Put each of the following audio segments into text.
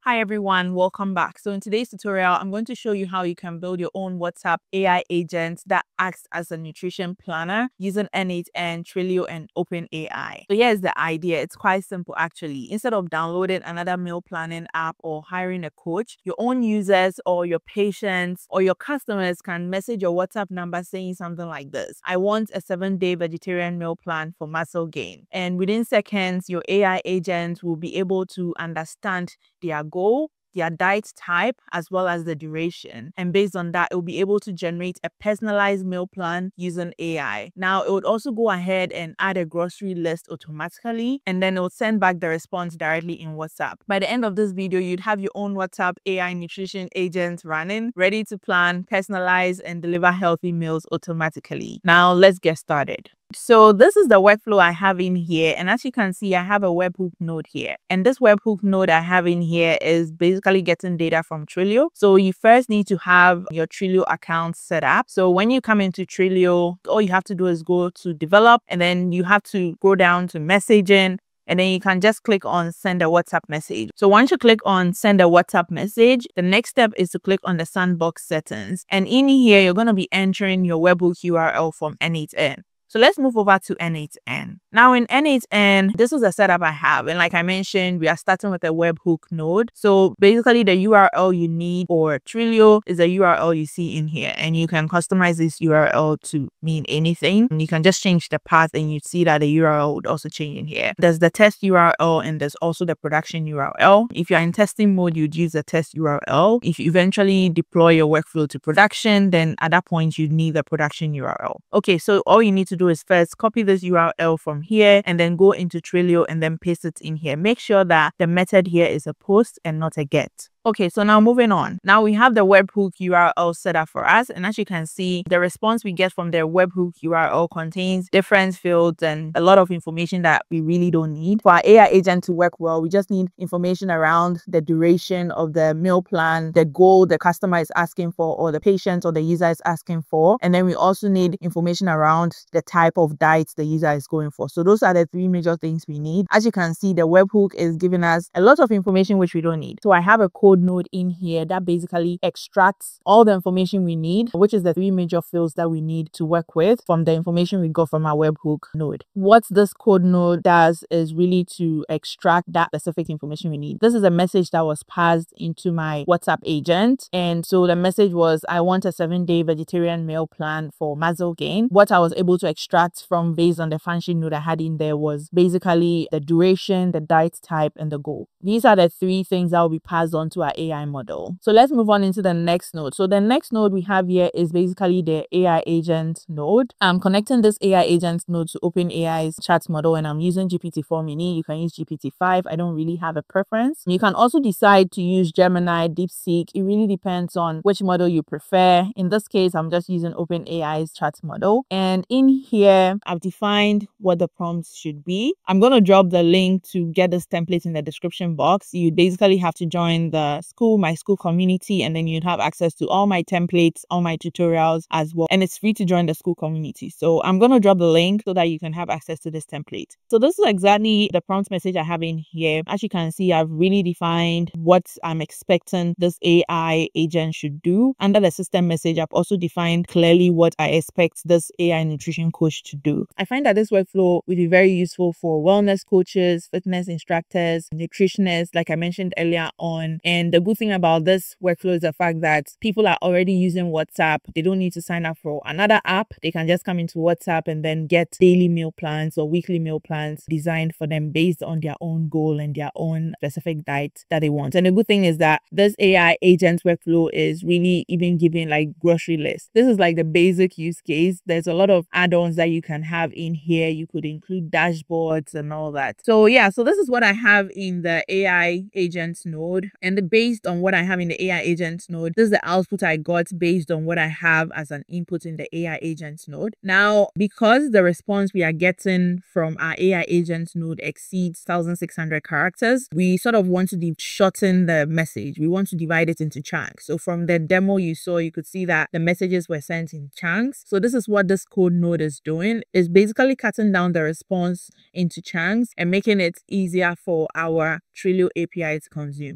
Hi everyone, welcome back. So in today's tutorial, I'm going to show you how you can build your own WhatsApp AI agent that acts as a nutrition planner using n8n, Twilio, and OpenAI. So here's the idea. It's quite simple actually. Instead of downloading another meal planning app or hiring a coach, your own users or your patients or your customers can message your WhatsApp number saying something like this: I want a 7-day vegetarian meal plan for muscle gain. And within seconds, your AI agent will be able to understand their goal, their diet type, as well as the duration. And based on that, it will be able to generate a personalized meal plan using AI. Now, it would also go ahead and add a grocery list automatically, and then it will send back the response directly in WhatsApp. By the end of this video, you'd have your own WhatsApp AI nutrition agent running, ready to plan, personalize, and deliver healthy meals automatically. Now, let's get started. So this is the workflow I have in here, and as you can see, I have a webhook node here, and this webhook node I have in here is basically getting data from Twilio. So you first need to have your Twilio account set up. So when you come into Twilio, all you have to do is go to develop, and then you have to go down to messaging, and then you can just click on send a WhatsApp message. So once you click on send a WhatsApp message, the next step is to click on the sandbox settings, and in here you're going to be entering your webhook URL from n8n. So let's move over to n8n. Now in n8n, this is the setup I have. And like I mentioned, we are starting with a webhook node. So basically the URL you need for Twilio is a URL you see in here. And you can customize this URL to mean anything. And you can just change the path and you see that the URL would also change in here. There's the test URL and there's also the production URL. If you're in testing mode, you'd use the test URL. If you eventually deploy your workflow to production, then at that point, you'd need the production URL. Okay, so all you need to do is first copy this URL from here and then go into Twilio and then paste it in here. Make sure that the method here is a post and not a get. Okay, so now moving on. Now we have the webhook URL set up for us. And as you can see, the response we get from the webhook URL contains different fields and a lot of information that we really don't need. For our AI agent to work well, we just need information around the duration of the meal plan, the goal the customer is asking for, or the patient or the user is asking for. And then we also need information around the type of diet the user is going for. So those are the three major things we need. As you can see, the webhook is giving us a lot of information which we don't need. So I have a code node in here that basically extracts all the information we need, which is the three major fields that we need to work with from the information we got from our webhook node. What this code node does is really to extract that specific information we need. This is a message that was passed into my WhatsApp agent. And so the message was, I want a 7-day vegetarian meal plan for muscle gain. What I was able to extract from based on the function node I had in there was basically the duration, the diet type, and the goal. These are the three things that will be passed on to our AI model. So let's move on into the next node. So the next node we have here is basically the AI agent node. I'm connecting this AI agent node to OpenAI's chat model, and I'm using GPT-4 mini. You can use GPT-5. I don't really have a preference. You can also decide to use Gemini, DeepSeek. It really depends on which model you prefer. In this case, I'm just using OpenAI's chat model. And in here, I've defined what the prompts should be. I'm going to drop the link to get this template in the description box. You basically have to join the Skool, my Skool community, and then you'd have access to all my templates, all my tutorials as well. And it's free to join the Skool community. So I'm going to drop the link so that you can have access to this template. So this is exactly the prompt message I have in here. As you can see, I've really defined what I'm expecting this AI agent should do. Under the system message, I've also defined clearly what I expect this AI nutrition coach to do. I find that this workflow will be very useful for wellness coaches, fitness instructors, nutritionists, like I mentioned earlier on. And the good thing about this workflow is the fact that people are already using WhatsApp. They don't need to sign up for another app. They can just come into WhatsApp and then get daily meal plans or weekly meal plans designed for them based on their own goal and their own specific diet that they want. And the good thing is that this AI agent workflow is really even giving like grocery lists. This is like the basic use case. There's a lot of add-ons that you can have in here. You could include dashboards and all that. So yeah, so this is what I have in the AI agent node. And based on what I have in the AI agent node, this is the output I got based on what I have as an input in the AI agent node. Now, because the response we are getting from our AI agent node exceeds 1,600 characters, we sort of want to shorten the message. We want to divide it into chunks. So from the demo you saw, you could see that the messages were sent in chunks. So this is what this code node is doing. It's basically cutting down the response into chunks and making it easier for our Twilio API to consume.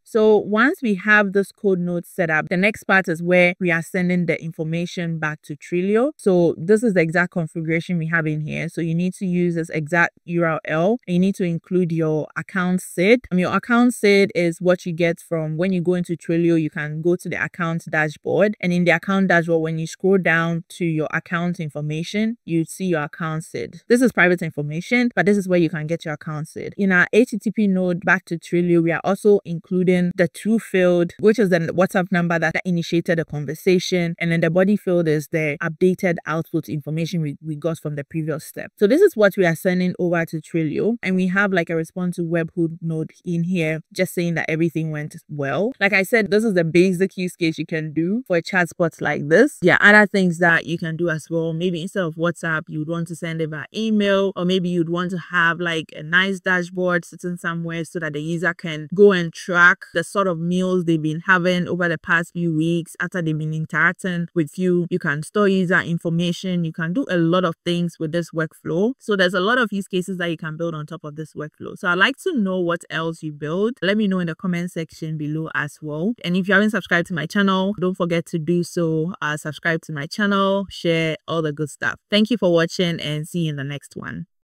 So once we have this code node set up, the next part is where we are sending the information back to Twilio. So this is the exact configuration we have in here. So you need to use this exact URL. And you need to include your account SID. Your account SID is what you get from when you go into Twilio. You can go to the account dashboard, and in the account dashboard, when you scroll down to your account information, you see your account SID. This is private information, but this is where you can get your account SID. In our HTTP node back to Twilio, we are also including the to field, which is the WhatsApp number that initiated the conversation, and then the body field is the updated output information we got from the previous step. So this is what we are sending over to Twilio, and we have like a responsive webhook node in here just saying that everything went well. Like I said, this is the basic use case you can do for a chatbot like this. Yeah, other things that you can do as well. Maybe instead of WhatsApp, you would want to send it via email, or maybe you'd want to have like a nice dashboard sitting somewhere so that the user can go and track the sort of meals they've been having over the past few weeks after they've been interacting with you. You can store user information. You can do a lot of things with this workflow. So there's a lot of use cases that you can build on top of this workflow. So I'd like to know what else you build. Let me know in the comment section below as well. And if you haven't subscribed to my channel, don't forget to do so. Subscribe to my channel, share all the good stuff. Thank you for watching, and see you in the next one.